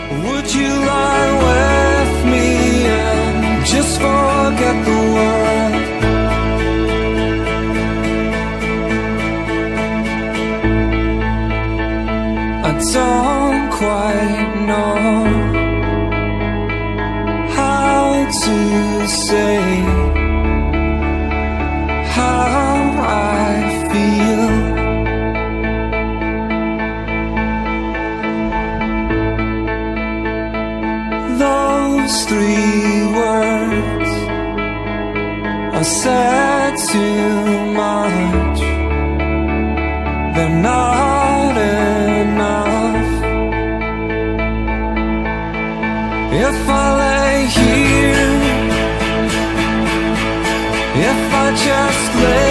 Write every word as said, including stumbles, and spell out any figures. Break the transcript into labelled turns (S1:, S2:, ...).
S1: Would you lie with me and just forget the world? I don't quite know how to say how I feel. Those three words are said too much. They're not enough. If I lay here, if I just lay